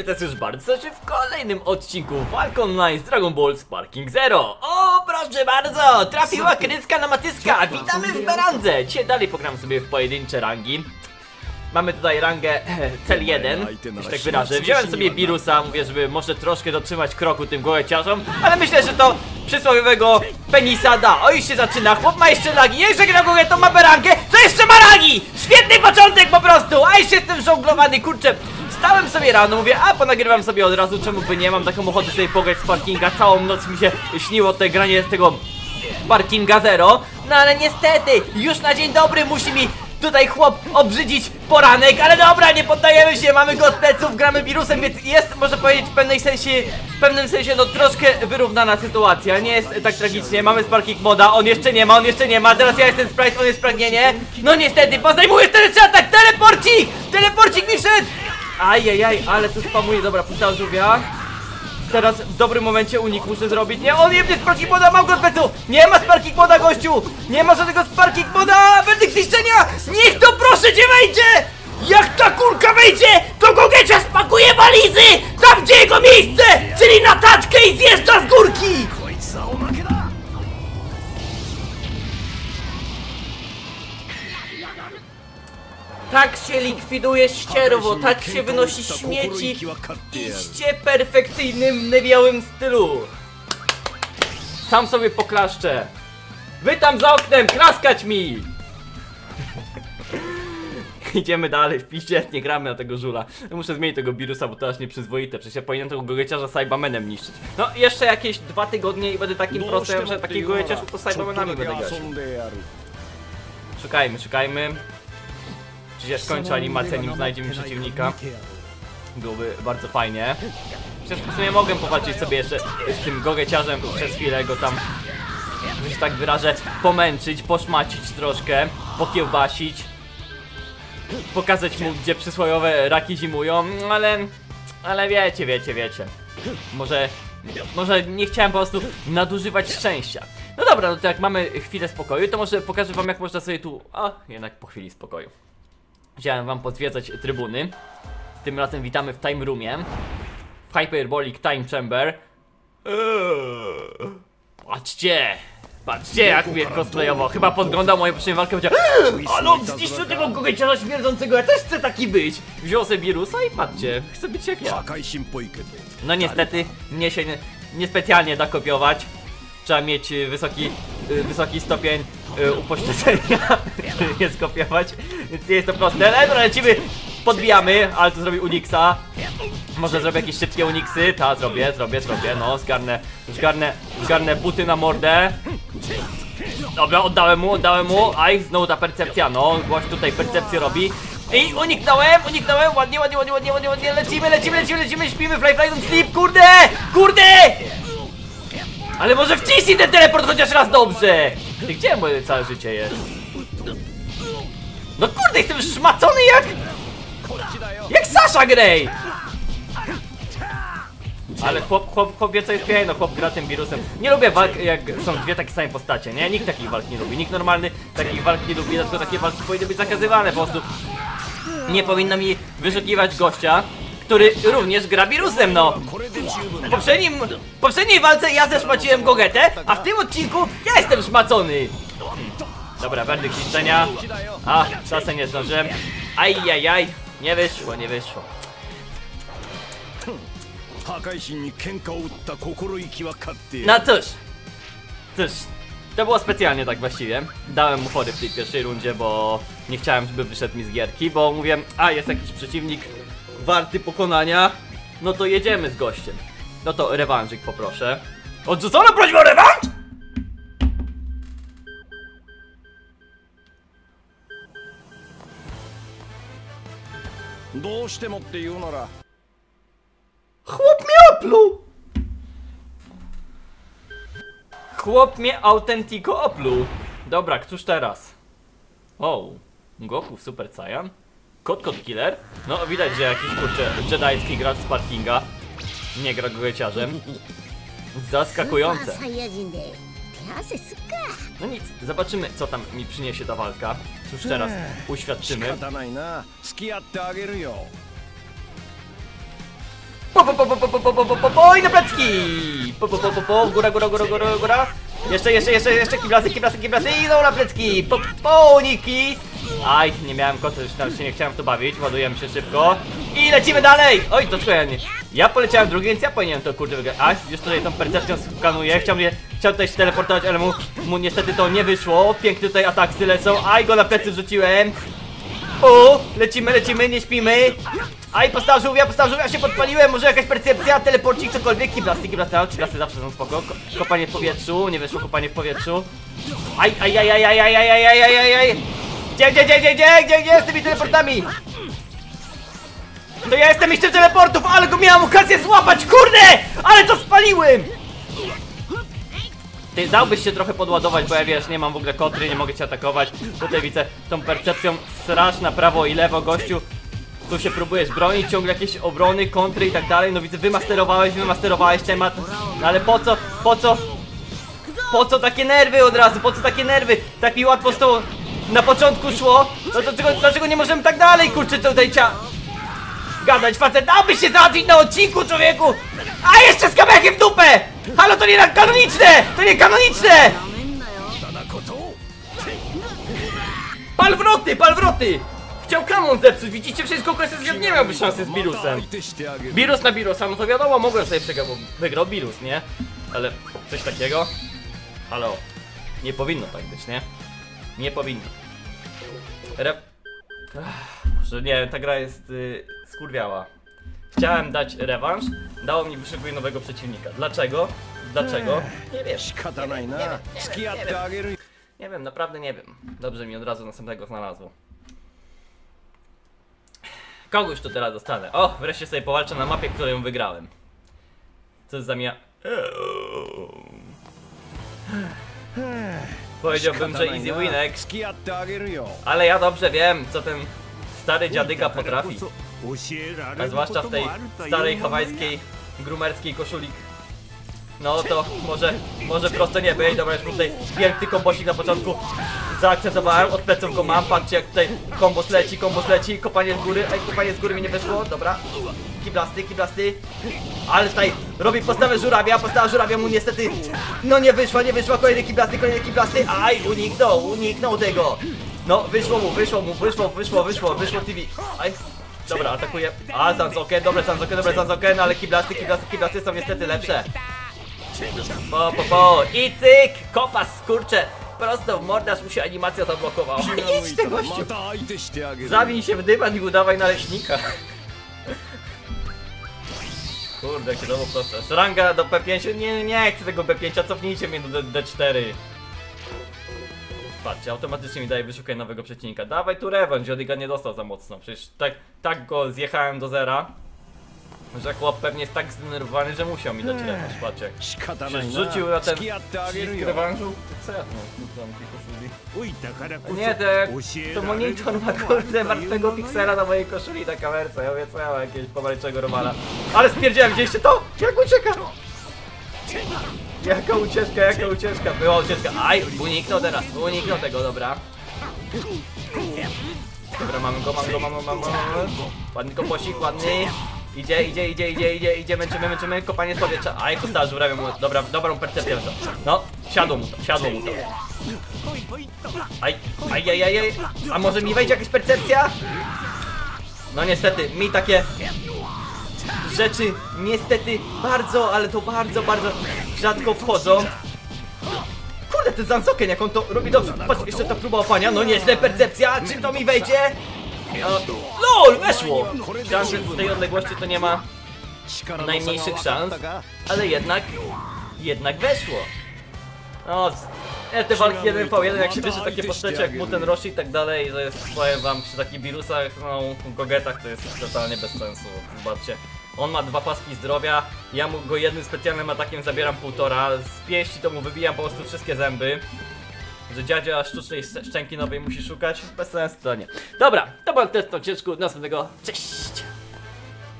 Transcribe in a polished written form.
witam już bardzo serdecznie w kolejnym odcinku Walk Online z Dragon Ball Sparking Zero. O, proszę bardzo, trafiła kryska na matyska, witamy w Berandze. Dzisiaj dalej pogramy sobie w pojedyncze rangi. Mamy tutaj rangę cel 1, już tak wyrażę. Wziąłem sobie Birusa, mówię, żeby może troszkę dotrzymać kroku tym gołeciarzom, ale myślę, że to przysłowiowego penisa da. O, już się zaczyna, chłop ma jeszcze lagi, jeszcze gra gołę, to ma berangę, to jeszcze ma lagi! Świetny początek po prostu, a jeszcze jestem żonglowany, kurczę. Wstałem sobie rano, mówię, a ponagrywam sobie od razu, czemu by nie, mam taką ochotę sobie pograć z Sparkinga. Całą noc mi się śniło te granie z tego Sparkinga Zero. No ale niestety, już na dzień dobry musi mi tutaj chłop obrzydzić poranek, ale dobra, nie poddajemy się, mamy go od pleców, gramy wirusem, więc jest, można powiedzieć, w pewnym sensie, no troszkę wyrównana sytuacja, nie jest tak tragicznie. Mamy Sparking moda, on jeszcze nie ma, teraz ja jestem Sprite, on jest pragnienie. No niestety, pozdejmuję ten atak, teleporcik mi wszedł! Ajajaj, ale tu spamuje, dobra, pusta żółwia. Teraz w dobrym momencie unik muszę zrobić. Nie, on jebnie Sparking moda, mam go od pleców. Nie ma Sparking moda, gościu. Nie ma żadnego Sparking moda. Werdykt zniszczenia. Niech to proszę cię wejdzie. Jak ta kurka wejdzie, to Gogecia spakuje walizy tam, gdzie jego miejsce, czyli na taczkę i zjeżdża z górki. Tak się likwiduje ścierwo, tak się wynosi śmieci w iście perfekcyjnym, białym stylu. Sam sobie poklaszczę. Wy tam za oknem, klaskać mi! Idziemy dalej w piście, nie gramy na tego żula. Muszę zmienić tego Birusa, bo to aż nieprzyzwoite. Przecież ja powinienem tego gogeciarza Cybamenem niszczyć. No jeszcze jakieś 2 tygodnie i będę takim prosem, że takiego gogeciarza to Cybamenami będę grać. Szukajmy. Przecież kończę animację, nim znajdzie mi przeciwnika. Byłoby bardzo fajnie. Przecież w sumie mogę powalczyć sobie jeszcze z tym gogeciarzem przez chwilę, go tam, że się tak wyrażę, pomęczyć, poszmacić troszkę, pokiełbasić. Pokazać mu, gdzie przysłowiowe raki zimują, ale wiecie. Może nie chciałem po prostu nadużywać szczęścia. No dobra, no to jak mamy chwilę spokoju, to może pokażę wam, jak można sobie tu... A, jednak po chwili spokoju. Chciałem wam pozwiedzać trybuny. Tym razem witamy w Time Roomie, w Hyperbolic Time Chamber. Patrzcie jak mnie cosplayowo. Chyba podglądał moją poprzednią walkę, powiedział: ale on zniszczył tego gogeciarza śmierdzącego, ja też chcę taki być. Wziął sobie Birusa i patrzcie, chcę być jak ja. No niestety, mnie się niespecjalnie da kopiować. Trzeba mieć wysoki stopień upośledzenia, żeby nie skopiować. Więc nie jest to proste, ale dobra, lecimy, podbijamy, ale tu zrobił Unixa. Może zrobię jakieś szybkie Unixy, ta zrobię, no zgarnę buty na mordę. Dobra, oddałem mu, aj, znowu ta percepcja, no, gość tutaj percepcję robi. I uniknąłem, ładnie, lecimy, śpimy, fly, don't sleep, kurde! Ale może wciśnij ten teleport chociaż raz dobrze! Ty, gdzie moje całe życie jest? No kurde, jestem szmacony jak Sasha Grey! Ale chłop wie co jest piękno, chłop gra tym wirusem. Nie lubię walk, jak są dwie takie same postacie, nie? Nikt takich walk nie lubi, nikt normalny takich walk nie lubi, dlatego takie walki powinny być zakazywane, po prostu nie powinno mi wyszukiwać gościa, który również gra wirusem, no. W poprzedniej walce ja zeszmaciłem Gogetę, a w tym odcinku ja jestem szmacony. Dobra, werdykt zniszczenia. A, czasem nie zdążyłem. Ajajaj, nie wyszło. No cóż, to było specjalnie tak właściwie. Dałem mu fory w tej pierwszej rundzie, bo nie chciałem, żeby wyszedł mi z gierki, bo mówiłem, a jest jakiś przeciwnik warty pokonania, no to jedziemy z gościem. No to rewanżyk poproszę. Odrzucono prośbę o rewanż? Chłop mnie opluł! Chłop mnie autentiko opluł. Dobra, któż teraz? O, Goku Super Saiyan. Kot Killer. No widać, że jakiś kurczę jedajski gracz z Sparkinga nie gra gogeciarzem. Zaskakujące. No nic, zobaczymy co tam mi przyniesie ta walka. Cóż teraz uświadczymy. I na plecki! Góra. Jeszcze kiblasy i znowu na plecki! Niki! Aj, nie miałem koca, już tam się nie chciałem w to bawić, ładujemy się szybko. I lecimy dalej! Oj, to czekaj, ja poleciałem drugi, więc ja powinienem to kurde wygrać. A, już tutaj tą percepcją skanuję, chciałem tutaj się teleportować, ale mu niestety to nie wyszło. Piękne tutaj ataksy lecą, aj, go na plecy wrzuciłem. Lecimy, nie śpimy. Aj, postaw żółwia, się podpaliłem, może jakaś percepcja, teleporcik, cokolwiek. Kiblasy zawsze są spoko. Kopanie w powietrzu, nie wyszło kopanie w powietrzu. Aj. Gdzie z tymi teleportami? To ja jestem mistrzem teleportów, ale go miałem okazję złapać, kurde! Ale to spaliłem! Ty dałbyś się trochę podładować, bo ja wiesz, nie mam w ogóle kotry, nie mogę cię atakować. Tutaj widzę tą percepcją srasz na prawo i lewo, gościu. Tu się próbujesz bronić, ciągle jakieś obrony, kontry i tak dalej. No widzę, wymasterowałeś temat. No ale po co takie nerwy od razu, Tak mi łatwo z tą na początku szło. No to dlaczego nie możemy tak dalej, kurczę, tutaj gadać, facet, dałbyś się załatwić na odcinku, człowieku! A jeszcze z kamekiem w dupę! Halo, to nie kanoniczne! Palwroty! Chciał Kamon zepsuć, widzicie, wszystko kwestia, nie miałby szansy z Birusem. Birus na Birusa, no to wiadomo, mogłem sobie przegrać, bo wygrał Birus, nie? Ale coś takiego? Halo, nie powinno tak być, nie? Nie powinno. Że nie, ta gra jest skurwiała. Chciałem dać rewanż, dało mi wyszukuj nowego przeciwnika. Dlaczego? Nie wiem. Nie wiem, naprawdę nie wiem. Dobrze mi od razu następnego znalazło. Kogoś tu teraz dostanę. O, wreszcie sobie powalczę na mapie, którą wygrałem. Co jest za mia... Powiedziałbym, że easy winek. Ale ja dobrze wiem, co ten stary dziadyga potrafi. A zwłaszcza w tej starej hawajskiej grumerskiej koszuli. No to może prosto nie być. Dobra, już tutaj wielki kombosik na początku zaakcentowałem, od pleców go mam. Patrzcie, jak tutaj kombos leci, kopanie z góry. Ej, kopanie z góry mi nie wyszło, dobra. Kiblasty. Ale tutaj robi postawę żurawia, mu niestety no nie wyszła, kolejne kiblasty. Aj, uniknął tego. No, wyszło TV. Aj, dobra, atakuje. A, Sansoken, dobre Sansoken, ale kiblasty są niestety lepsze. I cyk, kopa skurcze. Prosto w mordarz mu się animacja zablokowała. Idź ty, gościu. Zawinij się w dywan i udawaj naleśnika. Kurde, jakie znowu proste. Szranga do P5, nie chcę tego P5, cofnijcie mnie do D4. Patrzcie, automatycznie mi daje wyszukaj nowego przeciwnika. Dawaj tu rewanż, Jodiga nie dostał za mocno. Przecież tak go zjechałem do zera, że chłop pewnie jest tak zdenerwowany, że musiał mi dać rewanż. Patrzcie, przecież rzucił na ten przycisk rewanżu. Co ja tu mam tej koszuli? Nie, to monitor ma kurde martwego piksela na mojej koszuli na kamerce. Ja mówię, co ja mam jakiegoś pomarańczowego romana. Ale spierdziałem, widzieliście to? Jak ucieka? Jaka ucieczka, była ucieczka. Aj, uniknął tego, dobra. Dobra, mamy go. Ładny komposik, ładny. Idzie, męczymy, kopanie z powietrza. Aj, postała żurawia mu, dobrą percepcję. No, siadło mu to. Aj. A może mi wejdzie jakaś percepcja? No niestety, mi takie rzeczy niestety bardzo, ale to bardzo rzadko wchodzą. Kurde, ten Sansoken, jak on to robi dobrze. Patrz, jeszcze ta próba opania, no nieźle percepcja, czym to mi wejdzie? LOL, weszło! Myślałem, że z tej odległości to nie ma najmniejszych szans, ale jednak weszło. No, te walki 1v1, jak się bierze takie postacie jak Muten Roshi i tak dalej, to jest, powiem wam, przy takich wirusach, no, gogetach to jest totalnie bez sensu. Zobaczcie, on ma 2 paski zdrowia, ja mu go jednym specjalnym atakiem zabieram 1,5, z pięści to mu wybijam po prostu wszystkie zęby. Że dziadzia sztucznej szczęki nowej musi szukać, bez sensu to nie. Dobra, to był test na odcinku, następnego, cześć!